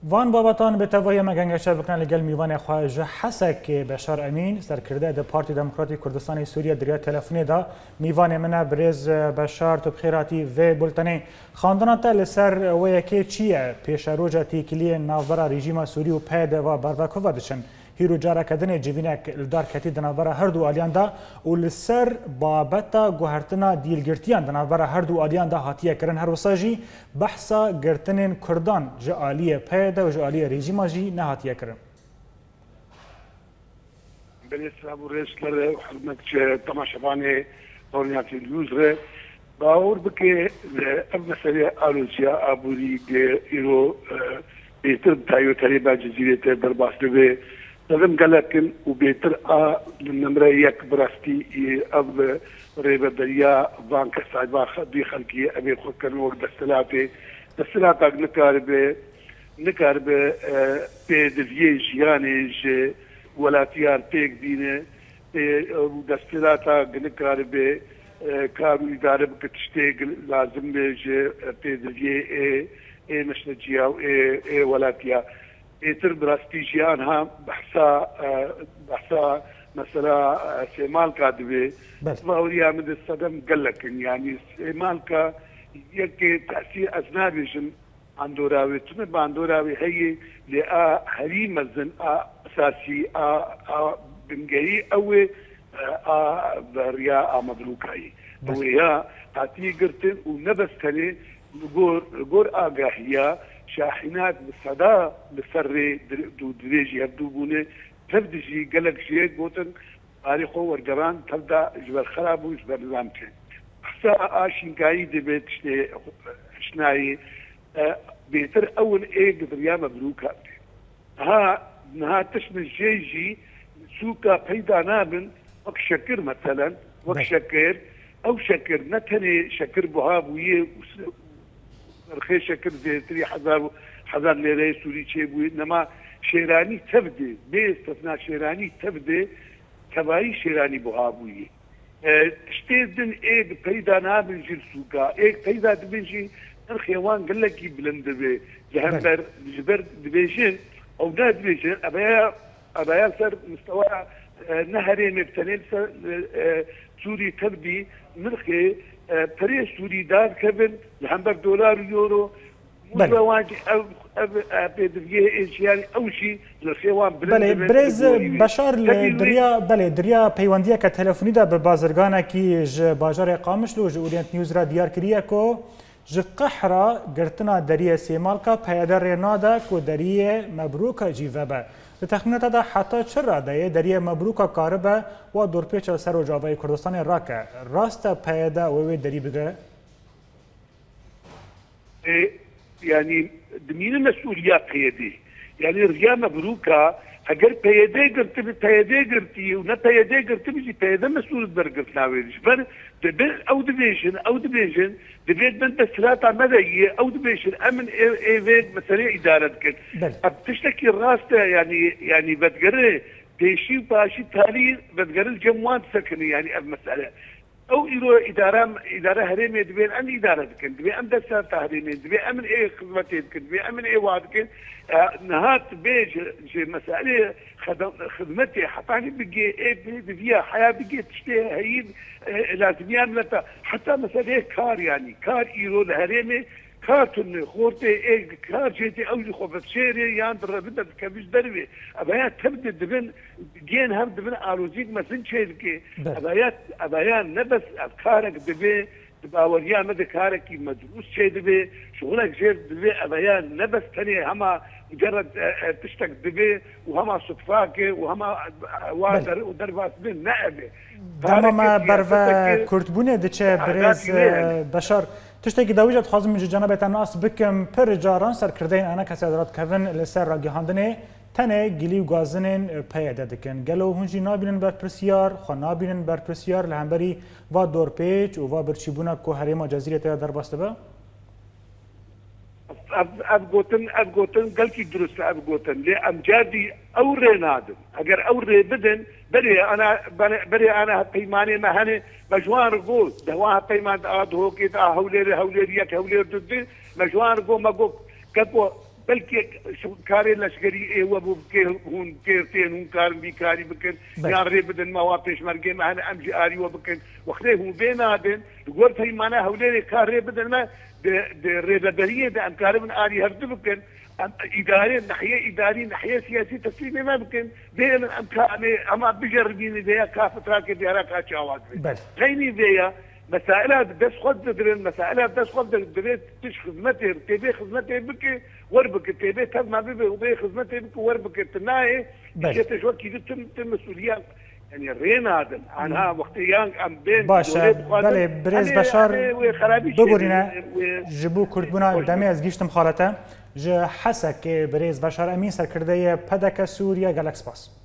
وان بابتان به توای مگنگشه بکنن لگل میوان خواهج حسک بشار امین سرکرده ده پارتی دموکراتی کردستان سوریه دریا تلفنی دا میوان منه برز بشار تو بخیراتی و بلتنه خاندانا تا لسر و یکی چیه پیش روژا تیکلی ناوبرا رژیم سوری و پیده و بروکو ودشن هیرو جارا کدن جوینک لدار کتی دناورا هر دو آلیان دا و لسر بابتا گوهرتنا دیلگرتیان دناورا هر دو آلیان دا هاتیه کرن هر وساجی بحثا گرتنین کردان جا آلیه پیدا و جا آلیه رژیما جی نه هاتیه کرن بالنسبه لرئيس حرمت تماشباني دوريات اليوزر باور بك مسألة ألوسيا أبوري إيرو بيتر تايو تريبا جزيرة درباس به لازم قالكن وبيتر النمرة يك براستي أب ريبا دريا بانك سايبا خدي خلقي أبي خكر وقت دستلاتي نكارب بيدفيج يعني ولاتيان بيك دينه دستلاتا نكارب كارو إدارة بكتشتيق لازم بيجي بيدفيه مشنجيا ولاتيا تر براستيجيانها بحثا مثلا سيمال كادبي فوريا من الصدم قلك يعني سيمال كا يكي تأثير أجنبي جن عندوراوي تم باندوراوي هي لأ هريم الزن أساسي بنجي أو بريا مبروكاي ويا تعطي قرتن ونبستني غور آگاهية شاحنات بالصدا بسري دو دريجي هبدوبونه تبدجي قلق شيء قوتن تاريخه ورقران تبدا جبل خراب وجبل نظامتين حسا آشنكاي دبيت شناي بيتر اول ايه قدريا مبروكات ها تشمل جيجي سوكا بيدا نابن وك شكر مثلا وك شكر او شكر نتني شكر بهابويه رخي شكر زي حزار ليري سوري تشيبوي انما شيراني تبدي باستثناء شيراني تبدي تبعي شيراني بهابويه تشتيدن ايه بيدا نابن جيل سوكا ايه بيدا دبنجي الخيوان قال لك بلند به جهنبر جبر دبيجين او دا دبيجين ابايا سر مستوى نهري مبتنين سوري تبدي مرخي بري سوري دار كبن لهمبر دولار يورو بله برز بشار دریا پیوندیه که تلفنی دا به بازرگانه کی ج باجار قامش لو ج اورینت نیوز را دیار کریه کو ج قحرا گرتنا دریا سیمال کا پیادر نادا کو دریا مبروک جیوبه تخمینات دا حتی چرا ده دریا مبروک کاربه و دورپیچ سر و جاوی کردستان راکه راست پیاده و دری بگه يعني دمين المسؤوليات قيادي يعني رجال مبروكة اگر پیاده قرتي ونا پیاده قرتي بيجي پیاده مسؤول برقرت ناويش بر او دبيشن دبيت بنت ثلاثة مدى او دبيشن امن ايفيد مثلا ادارة كن بتشتكي الراس يعني بتقرر بيشي باشي تالي بتقرر الجموات سكني يعني المسألة او يرو اداره هرمي دبي ان اداره كن دبي ام دسار تهريمي دبي امن ايه خدمتي كن دبي امن ايه واد كن نهات بيج مساله خدمتي حطاني بقي ايه بيها حياه بقي تشتي هي لازم يعمل حتى مساله كار يعني كار يرو الهرمي كارتن خورتي ايه كار جيتي او خوفت شيري يعني بدها كبيش دربي ابيات تبدا دبن جين هم دبن اروزيك مثلا شيء ابيات نبس افكارك دبي باوريا مدى كارك مدروس شيء دبي شغلك جير دبي ابيات نبس ثاني هما مجرد تشتك دبي وهما صدفاك وهما وادر ودربات بين نائبه تماما برفا كرتبونه دچه برز بشار تشتكي داوجت خازم من جنابه الناس بكم پر جاران سرکردین انا کسی ادارات کون لسر را گهاندنه تنه گلی و گازنین پیاده دکن گلو هنجی نابینن بر پرسیار خو نابینن بر پرسیار لهمبری و دور پیچ و برچیبونا کو هریما جزیره تا در باسته با ابغوتن قلتي درست ابغوتن لي امجادي اوري نادم اگر اوري بدن بري انا بيماني مهني مجوان رقول دواها بيمان اد هو كده هولير يك هولير ضد مجوان رقول ما قو كبو بلکه کاری لشکری ایوه بکه هون کردین هون کار بیکاری بکن یا ری بدن ما پیشمرگی ما هن امجی آریوه بکن وقتی هون بینادن گفت هی مانا هولی کار ری بدن ما ده ریدبریه ده امکار من آری هرد بکن إداري ناحية إداري ناحية سياسية تسليمي ما بكن بين أمكاني أما بجربيني ذي كافة راكي ديارك هاتش عواز غيني ذي مسائلها بدس خد درين مسائلها بدس خد درين تش خدمتي تبي خدمتي بكي وربك تبي تب ما بيبي وبي خدمتي بكي وربك تناي شيء شو كذا تم مسؤوليات يعني رين هذا عنها وقتيان أم بين باشا بله برز بشار ببورينا جبو كردبونا دمي از گیشتم خالته جه حسك برز بشار امين سركردية پدك سوريا جالكس باس